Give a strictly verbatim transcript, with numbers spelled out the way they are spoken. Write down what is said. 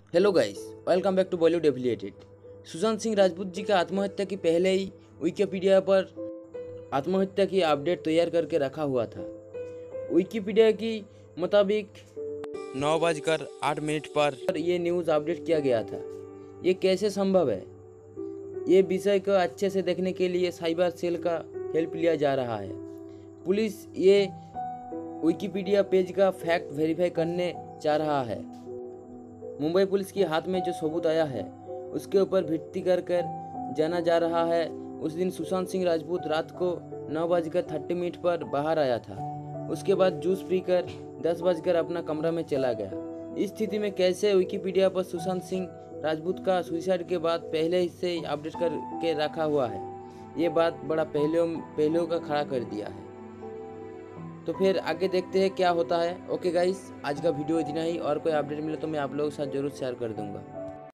Hello guys, welcome back to Bollywood affiliated. Sushant Singh Rajput ji का आत्महत्या की पहले ही विकिपीडिया पर आत्महत्या की अपडेट तैयार करके रखा हुआ था। विकिपीडिया की मुताबिक नौ बजकर आठ मिनट पर यह न्यूज़ अपडेट किया गया था। ये कैसे संभव है? ये विषय को अच्छे से देखने के लिए साइबर सेल का हेल्प लिया जा रहा है। पुलिस ये विकिपीडिया पेज का फैक्ट वेरीफाई करने जा रहा है। मुंबई पुलिस के हाथ में जो सबूत आया है उसके ऊपर भित्ति कर कर जाना जा रहा है। उस दिन सुशांत सिंह राजपूत रात को नौ बजकर थर्टी मिनट पर बाहर आया था। उसके बाद जूस पीकर दस बजकर अपना कमरा में चला गया। इस स्थिति में कैसे विकिपीडिया पर सुशांत सिंह राजपूत का सुसाइड के बाद पहले से अपडेट करके रखा हुआ है, ये बात बड़ा पहलुओं पहलुओं का खड़ा कर दिया है। तो फिर आगे देखते हैं क्या होता है। ओके गाइस, आज का वीडियो इतना ही। और कोई अपडेट मिले तो मैं आप लोगों के साथ जरूर शेयर कर दूंगा।